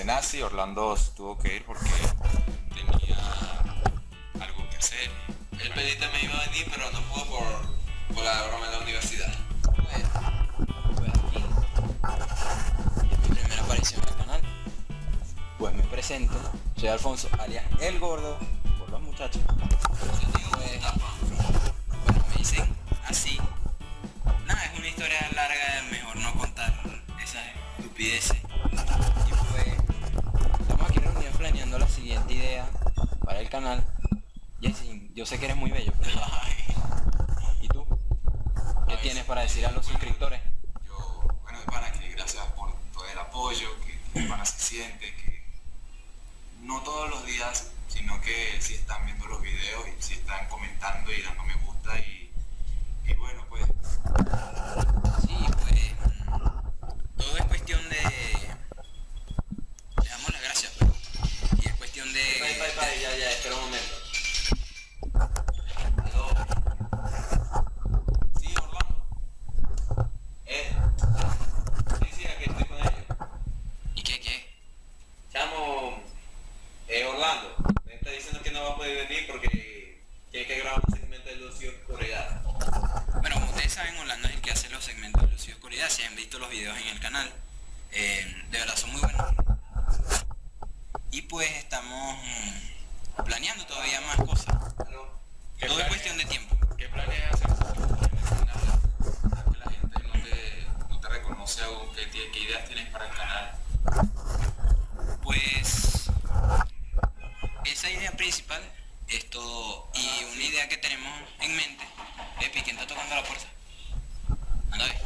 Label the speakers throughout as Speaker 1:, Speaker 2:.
Speaker 1: nazi, Orlando tuvo que ir porque tenía algo que hacer.
Speaker 2: El pedita me iba a venir, pero no pudo por la broma en la universidad.
Speaker 3: Pues aquí, mi primera aparición en el canal. Pues me presento, soy Alfonso, alias El Gordo, por los muchachos. Pues, bueno, me dicen así. Nada, es una historia larga, mejor no contar esas estupideces. Y pues, estamos aquí reunidos planeando la siguiente idea para el canal. Jessy, yo sé que eres muy bello, pero ya. ¿Y tú? ¿Qué tienes para decir a los suscriptores?
Speaker 1: Bueno, pana, que gracias por todo el apoyo, que pana se siente, que no todos los días, sino que si están viendo los videos y si están comentando y dando me gusta y bueno, pues.
Speaker 3: Sí, pues, todo es cuestión de... Le damos las gracias, pues. Y es cuestión de...
Speaker 2: Ya, espera un momento. Sí, Orlando. Sí, aquí estoy con ellos.
Speaker 3: ¿Y qué?
Speaker 2: Chamo, Orlando, me está diciendo que no va a poder venir porque tiene que grabar un segmento de luz y oscuridad.
Speaker 3: Bueno, como ustedes saben, Orlando es el que hace los segmentos de luz y oscuridad. Si han visto los videos en el canal, de verdad son muy buenos. Y pues estamos planeando todavía más cosas. Todo es cuestión de tiempo.
Speaker 1: ¿Qué planeas hacer? Que la gente no te reconoce aún, ¿qué ideas tienes para el canal?
Speaker 3: Pues esa idea principal es todo, y una idea que tenemos en mente. ¿Quién está tocando la puerta? Anda, ve.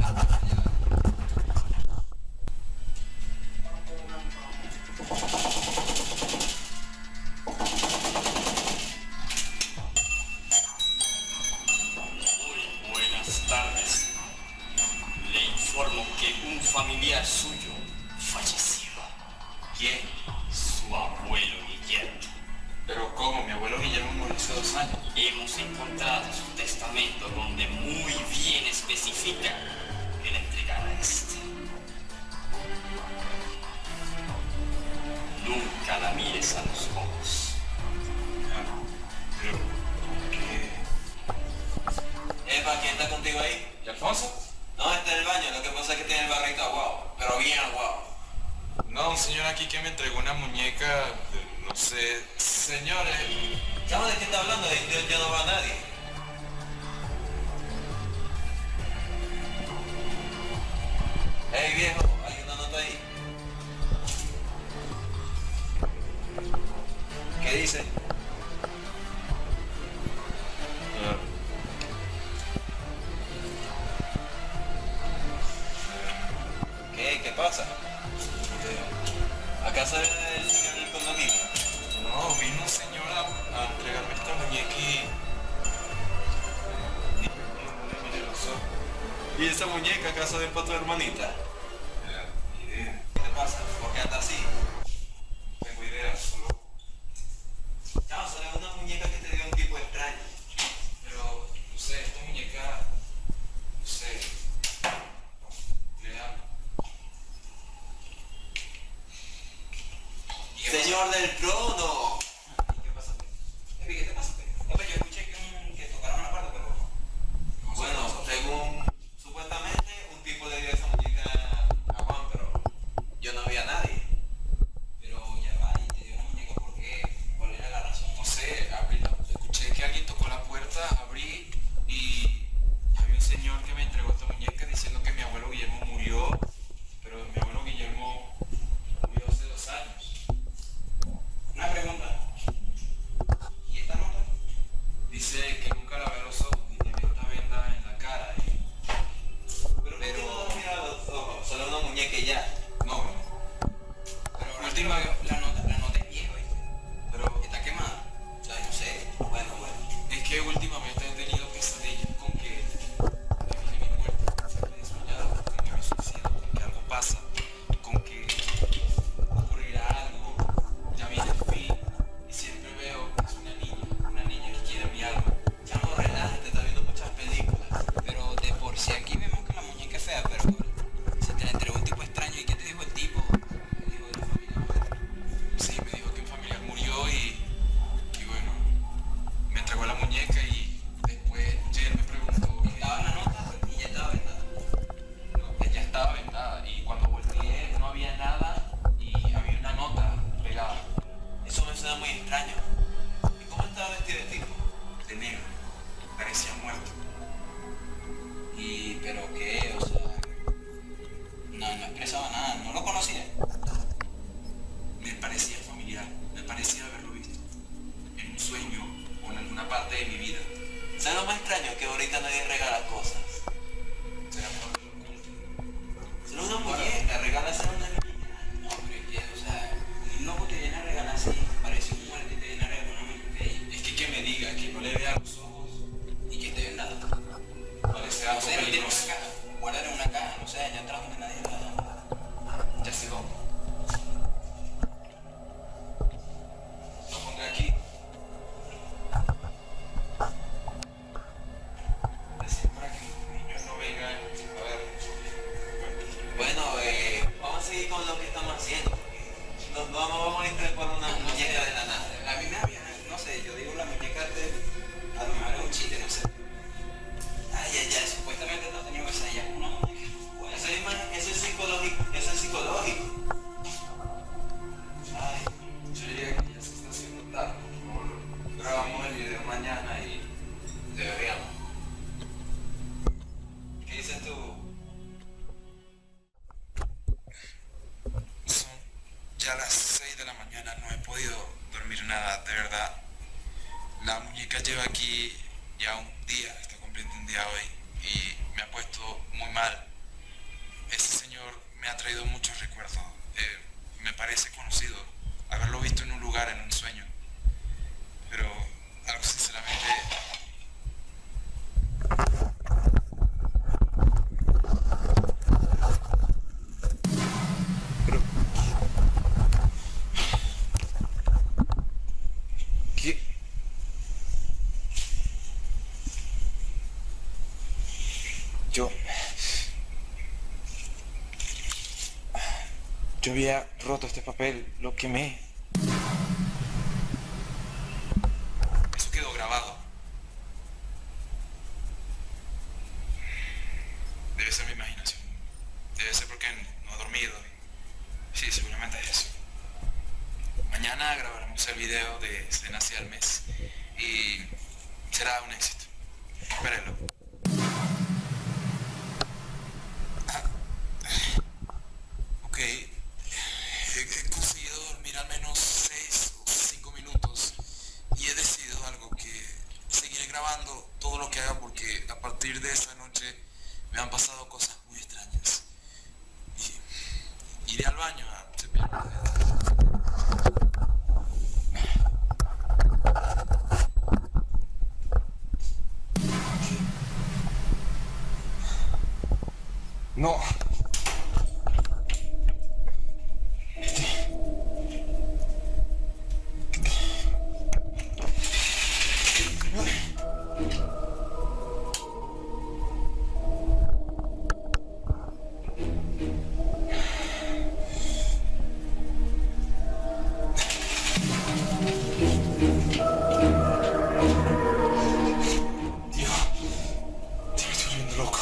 Speaker 4: Muy buenas tardes. Le informo que un familiar suyo falleció.
Speaker 1: ¿Quién?
Speaker 4: Su abuelo Guillermo.
Speaker 1: Pero ¿cómo? Mi abuelo Guillermo murió hace 2 años.
Speaker 4: Hemos encontrado su testamento donde muy bien especifica que le entregara este. Nunca la mires a los ojos.
Speaker 1: Pero, ¿qué?
Speaker 2: Epa, ¿quién está contigo ahí?
Speaker 1: ¿Y Alfonso?
Speaker 2: No, está en el baño, lo que pasa es que tiene el barrito aguado, pero bien aguado.
Speaker 1: No, un señor aquí que me entregó una muñeca, no sé, señores.
Speaker 2: ¿Sabes de qué está hablando? Yo no va a nadie. Hey viejo, hay una nota ahí. ¿Qué dice? ¿Qué pasa? ¿Acaso es el señor del condominio?
Speaker 1: No, vino un señor a entregarme esta muñeca
Speaker 2: ¿Y esa muñeca acaso es para tu hermanita?
Speaker 1: Ni idea.
Speaker 2: ¿Qué te pasa? ¿Por qué anda así?
Speaker 1: No tengo idea, solo...
Speaker 2: No, solo es una muñeca que te dio un tipo extraño.
Speaker 1: Pero, no sé, esta muñeca... No sé... Le amo.
Speaker 2: ¡Señor del trono!
Speaker 3: ¿Qué pasa? ¿Qué te pasa? Yo escuché que tocaron la parte, pero...
Speaker 2: Bueno, según supuestamente un tipo le dio esa muñeca a Juan, pero yo no vi a nadie.
Speaker 3: Pero ya va, y te dio una muñeca, ¿por qué? ¿Cuál era la razón?
Speaker 1: No sé, escuché que alguien tocó la puerta, abrí y había un señor que me entregó esta muñeca diciendo que mi abuelo Guillermo murió, pero mi abuelo Guillermo murió hace 2 años.
Speaker 3: Una pregunta.
Speaker 1: una parte de mi vida.
Speaker 2: ¿Sabes lo más extraño? Que ahorita nadie regala cosas.
Speaker 1: Será por lo oculto.
Speaker 2: Solo una muñeca, regálasela a una niña.
Speaker 3: No, pero es que, o sea, un loco te viene a regalar así, parece un muerto y te viene a regalar una muñeca ahí.
Speaker 1: Es que me diga, que no le vea los ojos
Speaker 3: Y que esté vendado.
Speaker 1: parece
Speaker 3: No
Speaker 1: algo
Speaker 3: sé, metieron en
Speaker 1: peligroso.
Speaker 3: una caja, guardar en una caja, no sé, allá atrás donde nadie va.
Speaker 1: Ya sé dónde. Lo pondré aquí. Así para que los niños no vengan a ver.
Speaker 2: Bueno, vamos a seguir con lo que estamos haciendo. No vamos a ir por una muñeca de la nada.
Speaker 3: A mí me había, no sé, yo digo la muñeca de, a lo mejor es un chiste, no sé. Ay, supuestamente no tenía que ser ya una muñeca. Bueno,
Speaker 2: Eso es psicológico, eso es psicológico.
Speaker 1: Ay, yo diría que ya se está haciendo tarde. Por favor, grabamos el video mañana y
Speaker 2: Deberíamos. ¿Qué dices tú?
Speaker 1: son ya las 6 de la mañana, no he podido dormir nada, de verdad. La muñeca lleva aquí ya un día, está cumpliendo un día hoy y me ha puesto muy mal. Ese señor me ha traído muchos recuerdos. Me parece conocido, haberlo visto en un lugar, en un sueño. Pero algo sinceramente... Pero... ¿Qué? Yo había roto este papel, lo quemé. Eso quedó grabado. Debe ser mi imaginación. Debe ser porque no he dormido. Sí, seguramente es eso. Mañana grabaremos el video de Se nació al mes y será un éxito. Espérenlo. Ok. He conseguido dormir al menos 6 o 5 minutos y he decidido algo, que seguiré grabando todo lo que haga porque a partir de esa noche me han pasado cosas muy extrañas. Y iré al baño a cepillarme los dedos. No. Tío, me estoy volviendo loco.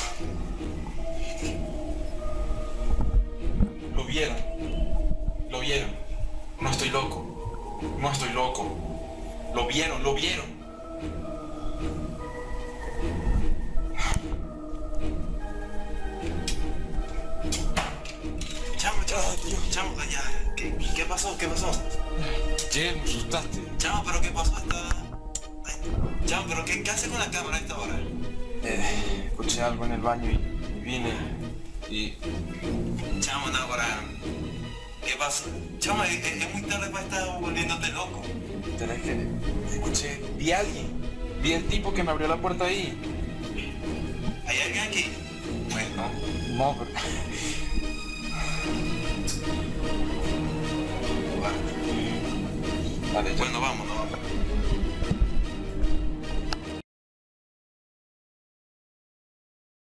Speaker 1: Lo vieron. No estoy loco. No estoy loco. Lo vieron.
Speaker 2: Chamo, ya. ¿Qué pasó?
Speaker 1: Che, me asustaste.
Speaker 2: Chamo, pero ¿qué pasó? Chamo, pero ¿qué hace con la cámara a esta hora?
Speaker 1: Escuché algo en el baño y vine y...
Speaker 2: Chamo, no, ahora. ¿Qué pasó? Chamo, es muy tarde para estar volviéndote loco.
Speaker 1: ¿Tenés que? Escuché, vi a alguien. Vi el tipo que me abrió la puerta ahí.
Speaker 2: ¿Hay alguien aquí?
Speaker 1: Bueno, no, pero... Vale, ya.
Speaker 2: Bueno, vámonos.